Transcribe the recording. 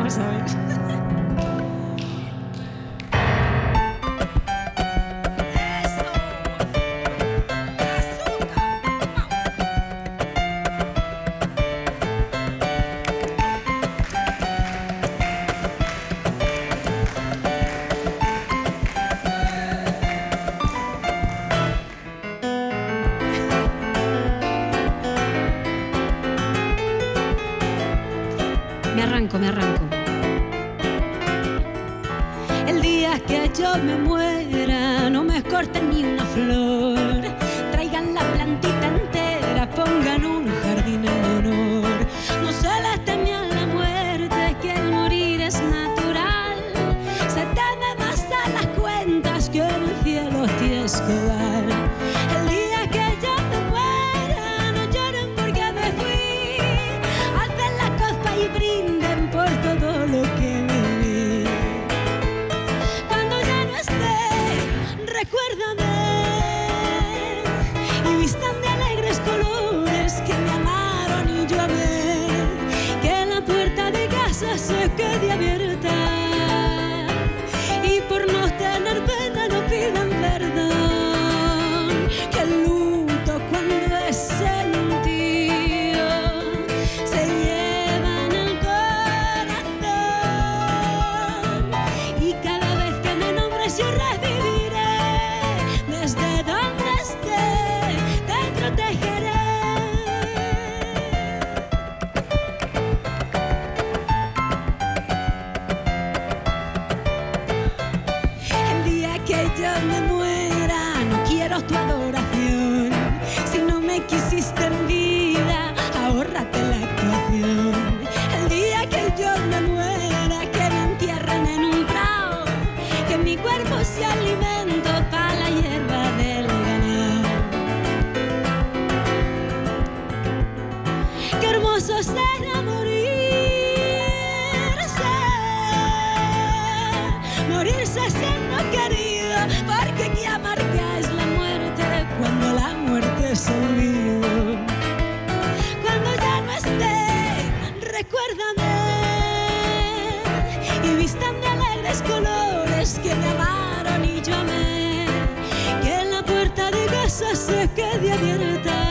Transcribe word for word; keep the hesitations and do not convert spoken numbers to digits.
Vamos a ver. Me arranco, me arranco. El día que yo me muera, no me corten ni una flor. Traigan la plantita entera, pongan un jardín en honor. No se les teme a la muerte, que el morir es natural. Se teme más a las cuentas que en el cielo tienes que dar. El día que yo me muera, no lloren porque me fui. Alcen la copa y brinden por todo lo que viví. Cuando ya no esté, recuérdame y vistan de alegres colores que me amaron y yo amé. Que la puerta de casa se quede abierta y por no tener pena no pidan perdón. Que el luto cuando es sentido se lleva en el corazón. Y cada vez que me nombres yo reviviré, desde donde esté te protegeré. El día que yo me muera, no quiero tu adoración. Si no me quisiste en vida, ahórrate la actuación. El día que yo me muera, que me entierren en un prado, que mi cuerpo sea alimento para la hierba del ganado. Qué hermoso será morirse, morirse siendo querido, porque qué amarga es la muerte cuando la muerte es olvido. Cuando ya no esté, recuérdame y vistan de alegres colores que me amaron y yo amé. Que la puerta de casa se quede abierta